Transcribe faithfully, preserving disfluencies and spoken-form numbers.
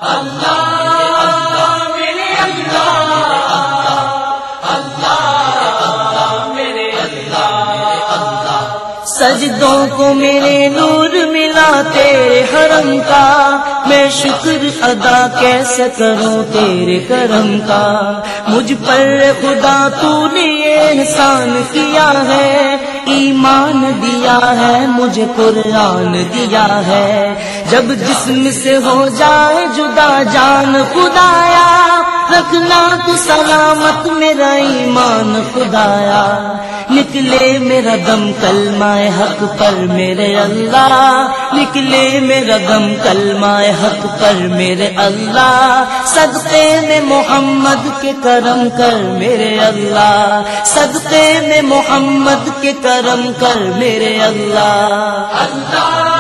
अल्लाह मेरे अल्लाह, अल्लाह मेरे अल्लाह। सजदों को मेरे नूर मिला तेरे हरम का, मैं शुक्र अदा कैसे करूं तेरे करम का। मुझ पर खुदा तूने ये एहसान किया है, ईमान दिया है मुझे कुरान दिया है। जब जिस्म से हो जाए जुदा जान खुदाया, रखना तू सलामत मेरा ईमान खुदाया। निकले मेरा दम कलमाए हक पर मेरे अल्लाह, निकले मेरा दम कलमाए हक पर मेरे अल्लाह। सदक़े में मोहम्मद के करम कर मेरे अल्लाह, सदक़े में मोहम्मद के करम कर मेरे अल्लाह। अल्लाह